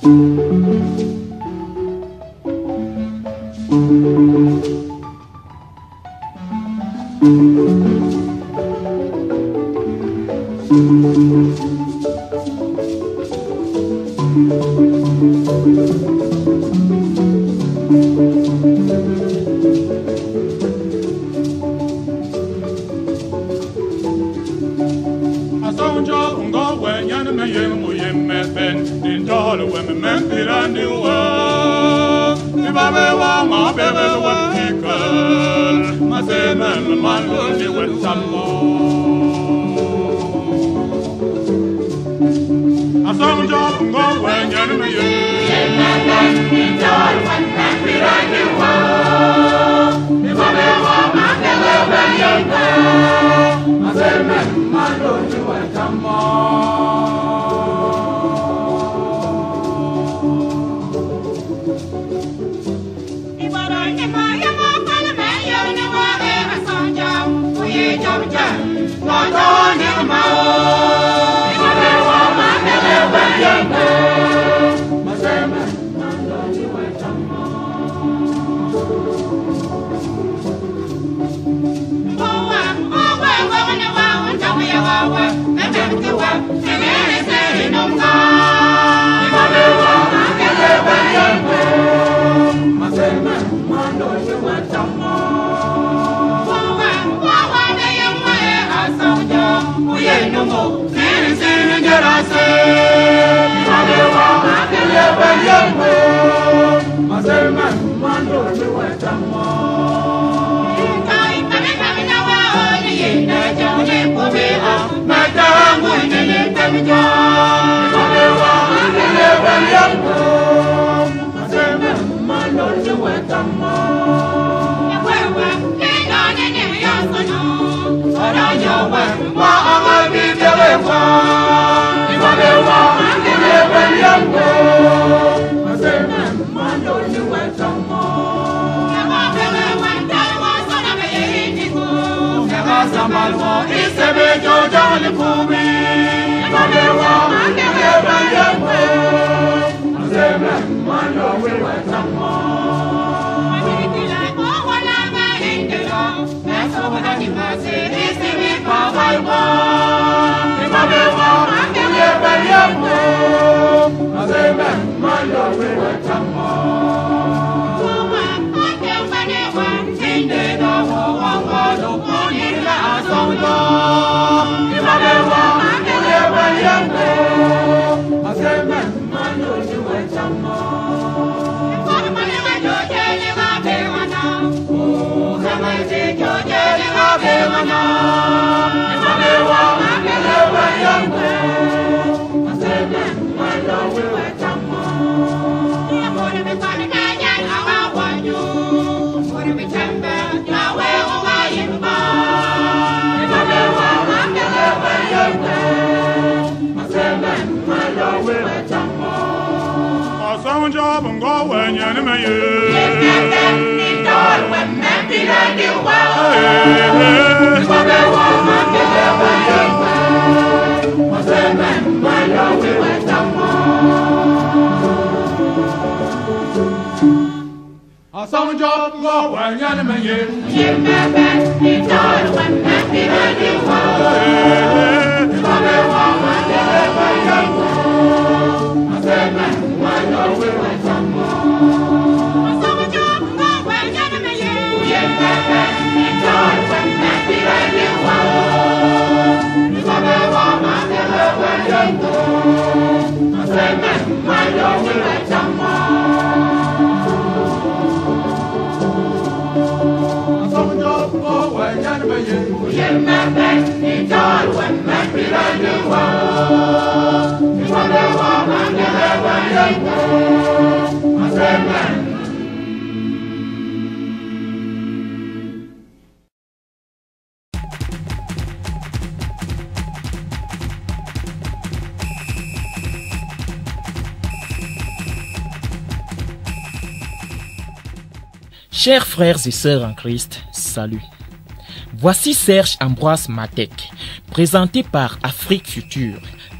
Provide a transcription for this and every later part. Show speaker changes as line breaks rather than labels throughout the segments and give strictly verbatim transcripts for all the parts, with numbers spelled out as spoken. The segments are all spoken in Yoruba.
Chers frères et sœurs en Christ, salut. Voici Serge Ambroise Matek, présenté par Afrique Future,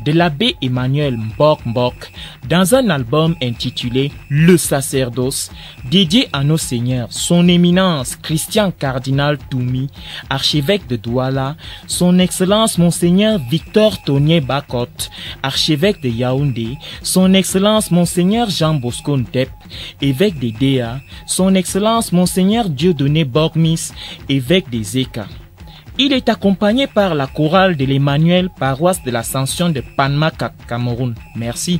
de l'abbé Emmanuel Mbok Mbok dans un album intitulé Le sacerdoce, dédié à nos seigneurs, son éminence Christian Cardinal Toumi, archevêque de Douala, son excellence Monseigneur Victor Tonier Bakot, archevêque de Yaoundé, son excellence Monseigneur Jean Bosco Ndep, évêque des Déa, son excellence Monseigneur Dieudonné Borgmis, évêque des Eka. Il est accompagné par la chorale de l'Emmanuel, paroisse de l'Ascension de Panama, Cameroun. Merci.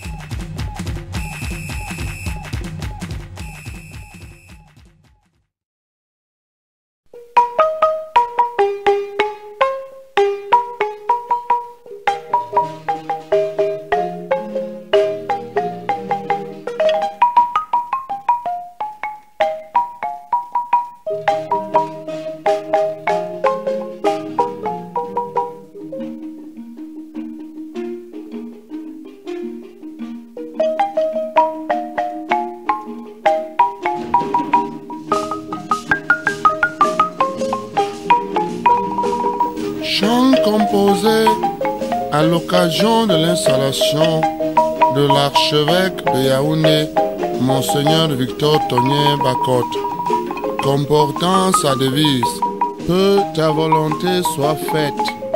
Chant composé à l'occasion de l'installation de l'archevêque de Yaoundé, Monseigneur Victor Tonier Bakot, comportant sa devise « Que ta volonté soit faite ».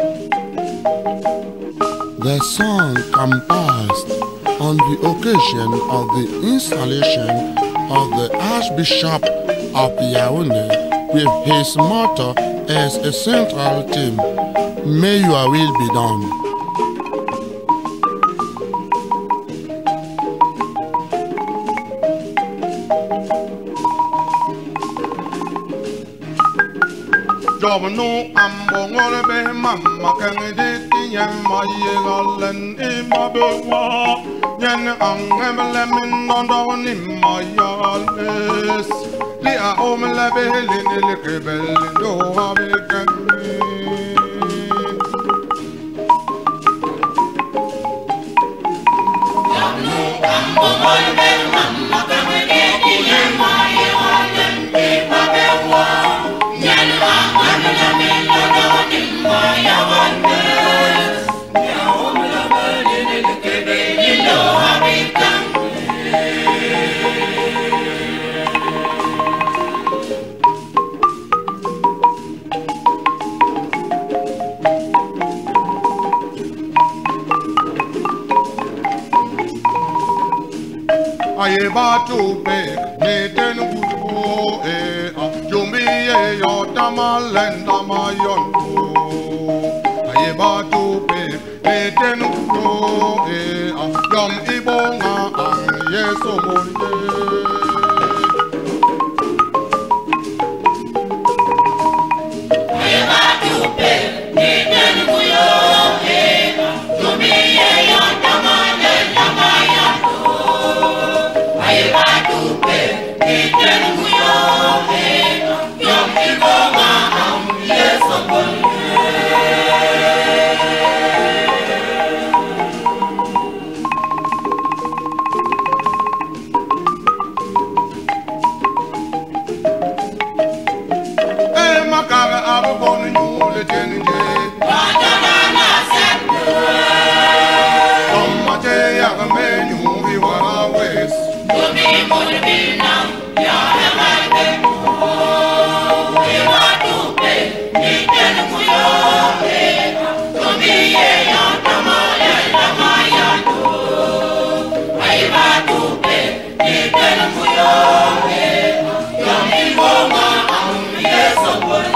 The song composed on the occasion of the installation of the Archbishop of Yaoundé with his motto as a central theme, May your will be done.
Jobno ambo ngore be mamma kangede tinyam maye galen e mabewa nyen angemle min nondo ni mayales li a omle be lini le kebel do habe kangi Jobno ambo ngore be mamma kangede tinyam maye galen e mabewa nyen Aye ba to be me ten gudu e a jumbi e yo tamalenda mayon aye ba to be me ten gudu e a yom ibonga ang yeso monde aye ba to be me ten gudu e a jumbi e yo tamalenda mayon aye ba to be me ten gudu e a yom ibonga ang yeso monde abu bonu nyule tenje bajana na sende Oma te ya me nyubi wara wes Dobi mone bina ya emande e wa tupe ni tenu muyo e dobi ye ya tama ya tama ya to ai wa tupe ni tenu muyo e dobi boma am yeso boy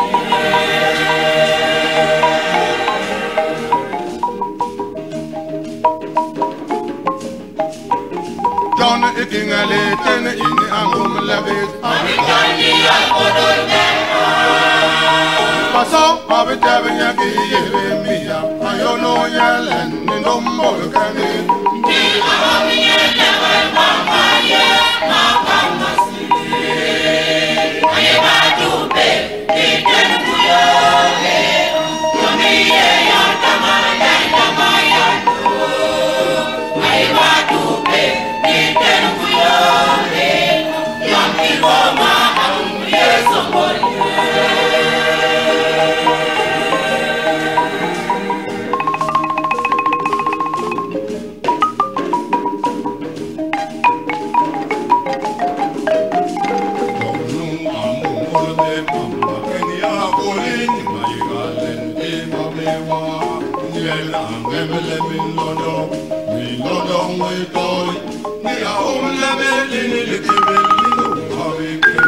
John ikingale tene ini angum labit Amikani akodolde Paso abitabe nyaki Yeremia Ayono yelen nindombo kani Ndi awami yelewe mama ye Makama sili Aye batupe Kitenu kuyo he Yumi ye yantama Yantama yantu Aye batupe Kitenu kuyo he Yumi goma Amu yeso mwenye mama kenya kolin mayigalen e mamewa yela ngemele min lodo min lodo moy toy ni a um la belini likibel ni hawiken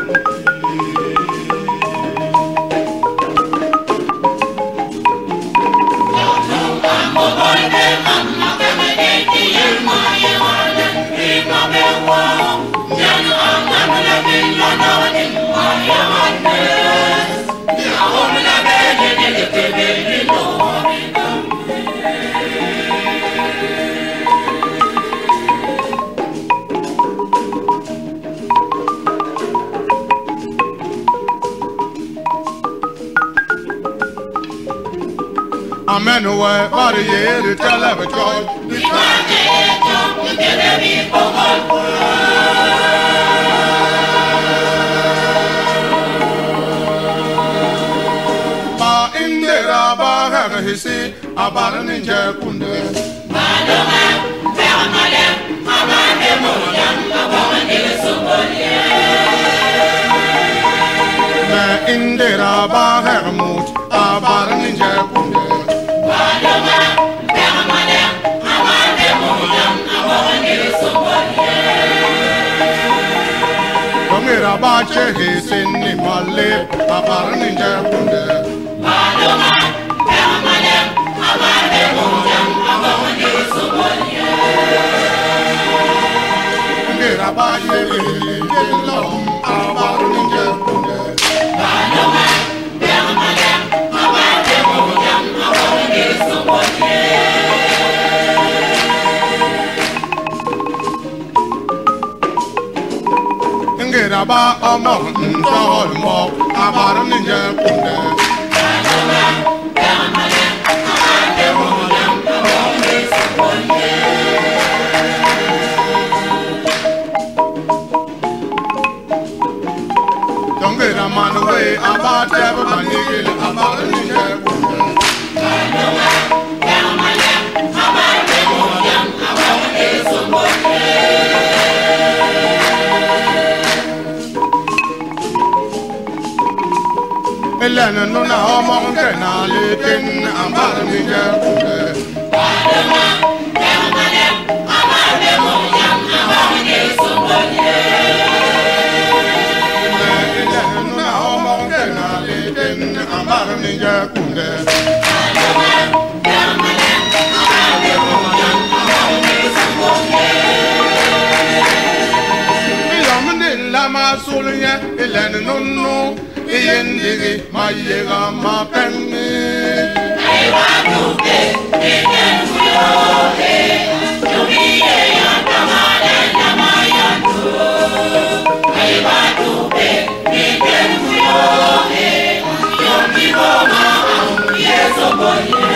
Amen, away, body, yeah, the television. The television, the television, Ba indera ba ha hisi abara ninja kunde. Maloma, fermale, abane moyam, abane sumboliye. Ma indera ba ha mut abara ninja kunde. Maloma, fermale, abane moyam, abane sumboliye. Domira ba che hisi ni male abara ninja kunde. Maloma, fermale, abane moyam, abane sumboliye. Ngira ba ye lo abara ninja kunde. Maloma, fermale, abane moyam, abane sumboliye. Ngira ba omo ntol mo abara ninja kunde. Maloma, fermale, abane moyam, abane sumboliye. Dongera manwe abate banigil abara ninja kunde. Maloma, fermale, abane moyam, abane sumboliye. Elena nuna homo ngena lekin abara ninja kunde. Maloma, fermale, abane moyam, abane sumboliye. Elena nuna homo ngena lekin abara ninja kunde. Maloma, fermale, abane moyam, abane sumboliye. Ilomni lama sulye Elena nunu Iyendigi mayega mapenge. Aiwa tuke ingen kuyohe, tumiye yantamale namayantu. Aiwa tuke ingen kuyohe, yomi goma amye soboye.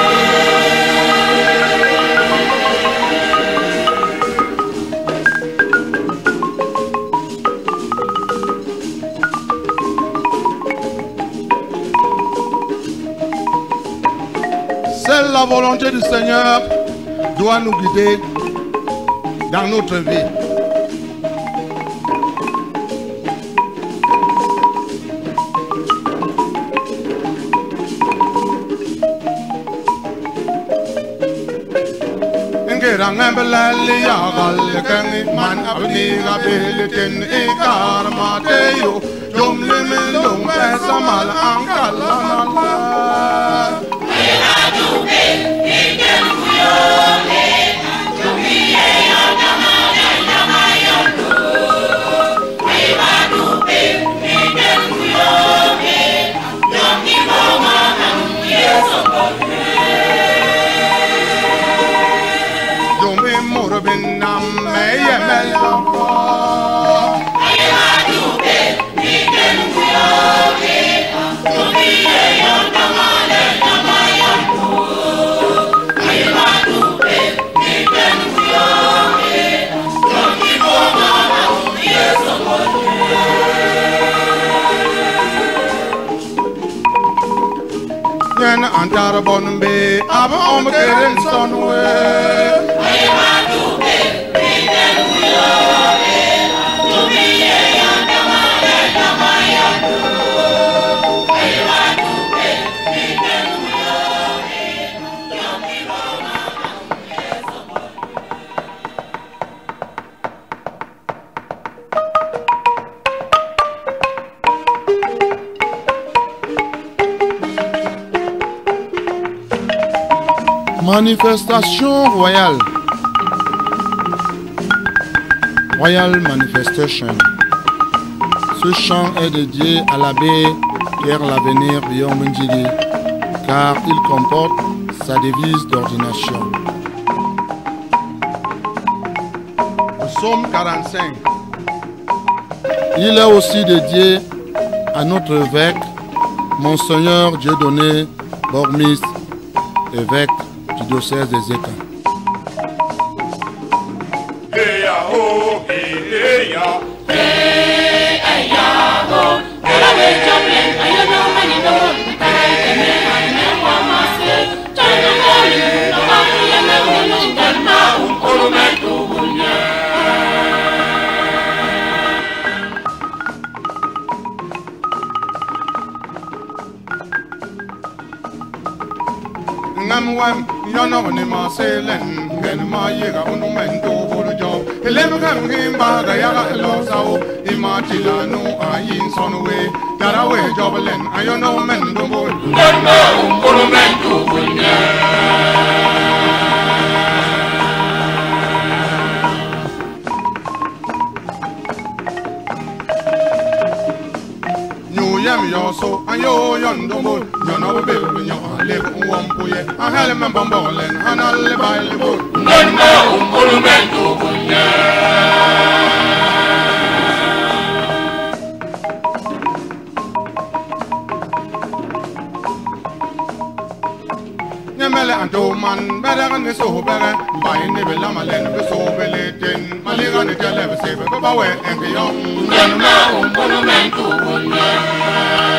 Seule la volonté du Seigneur doit nous guider dans notre vie. Ngera ngembelali ya galkani man abni gabelten ikar mateyo jomle melong pesa mal ankalanala. Yen antara bonbe aba omkeren sonwe. Aywa tupe biden kuyobe tumiye yandamale namayandu.
Manifestation royale. Royal Manifestation. Ce chant est dédié à l'abbé Pierre Lavenir Biomundjili car il comporte sa devise d'ordination.
Psaume quarante-cinq.
Il est aussi dédié à notre évêque, Monseigneur Dieudonné Bormis, évêque du diocèse des États.
Wam, you know, when I'm sailing, and my year, I don't mind to hold a job. Eleven came by the Yaga Loso, Imatilla, no, I in son away. That away, Jovelin, I don't know, men don't go. No, men to so and yo yon do mo yo no be be yo le won poye a hale me bombolen ana le baile bo ngon ma un monumento bunya nyamele ando man bere ne so bere bai ne be la malen be so bele ten maliga ne tele be se be ba we en yo ngon ma un monumento bunya.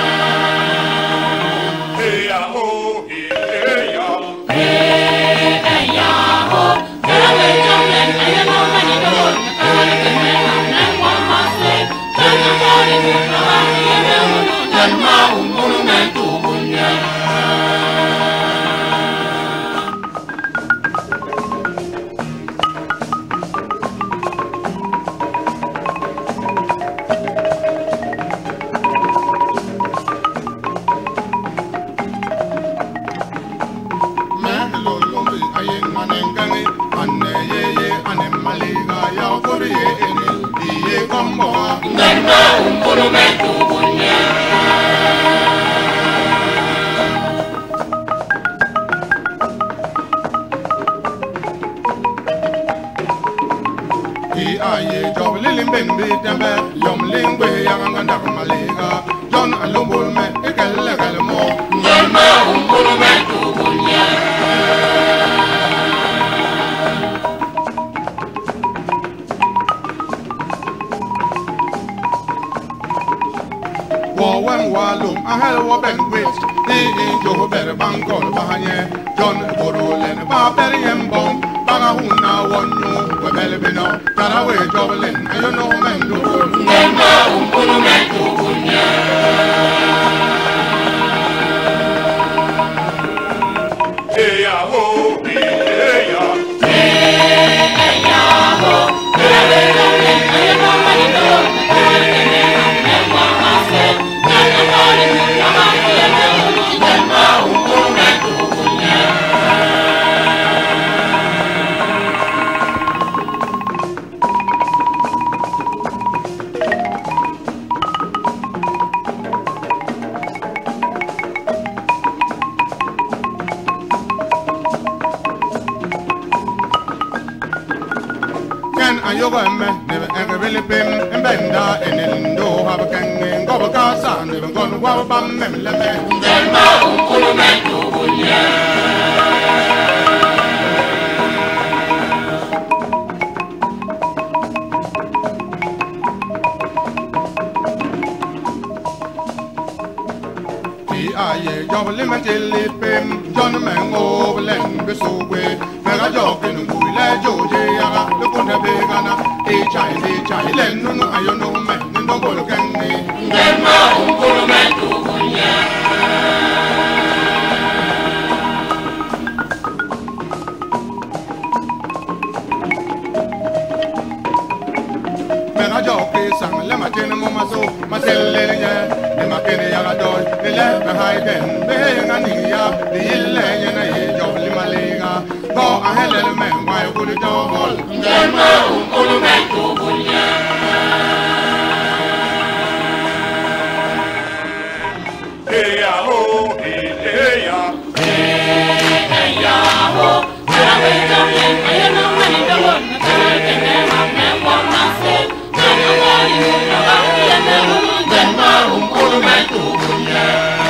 kene yaga doy ni le be hayden be nga ni ya ni le nyana ye job li malega go ahele me wa ku di jobol ngema um ulu me ku bunya hey ya ho hey ya hey ya ho ara we do le ayo no mani do won na ke ne ma me wa na se na wa ni na ba ya ne ngema um ulu me ku bunya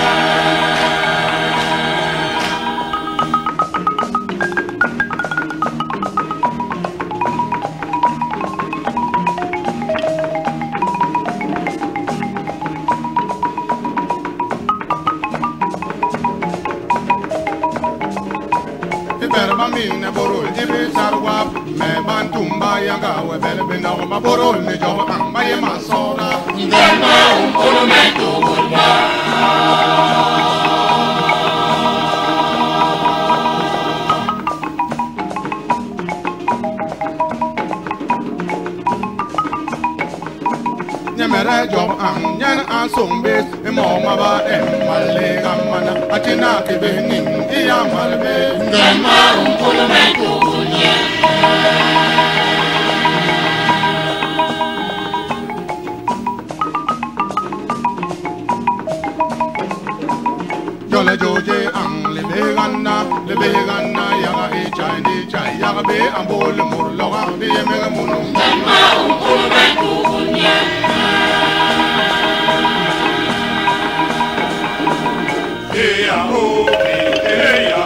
ne borol jibe sarwa me bantumba yanga we bele bina ma borol ne jo amba ye masora ngema um ulu me tu bulba nyamere jo am nyan asombe e mo ma ba e male gamana atina ke be nin iya malbe ngema um ulu me tu bunya jole joje am le be ganna le be ganna ya e chai di chai ya be ambol murlo ga be me munu ngema um ulu me tu bunya hey ya ho hey ya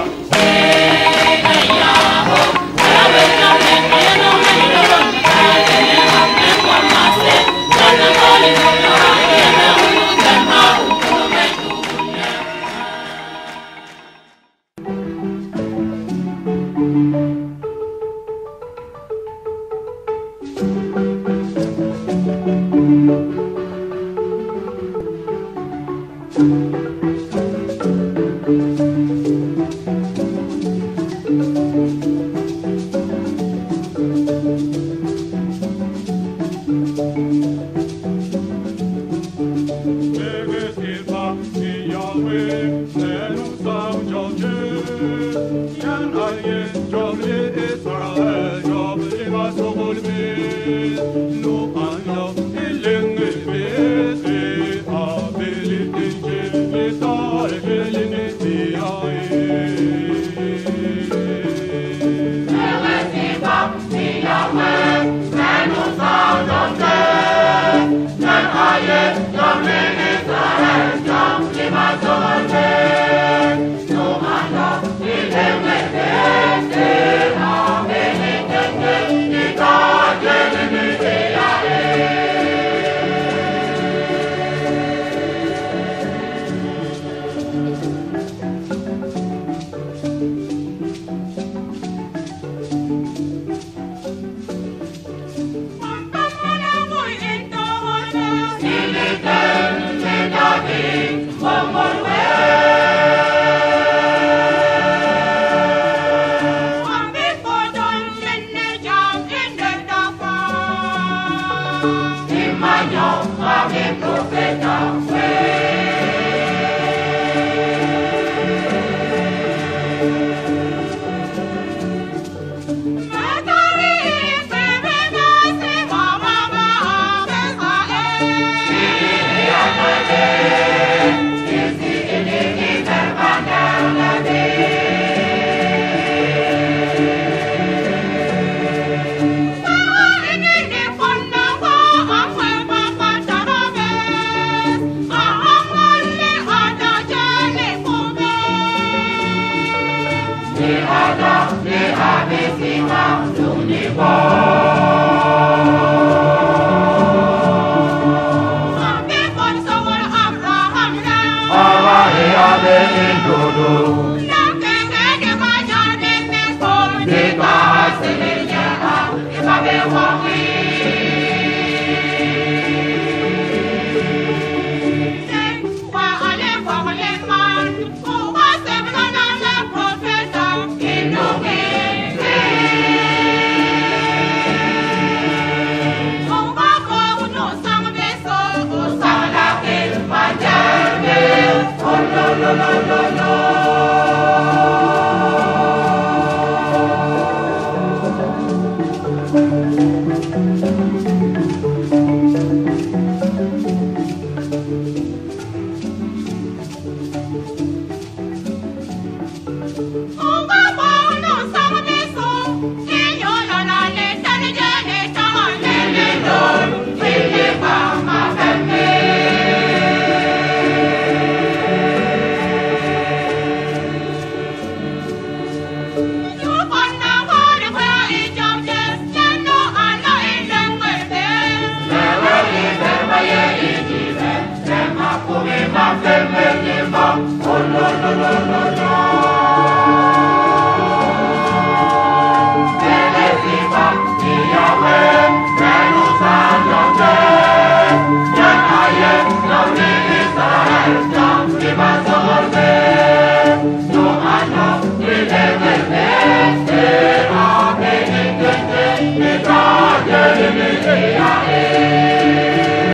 hey ya ho ara we no me ayo no me do won na ke ne ma me wa ma se na na ko li no ya na ulu ngema um ulu me tu bunya Maja Remember,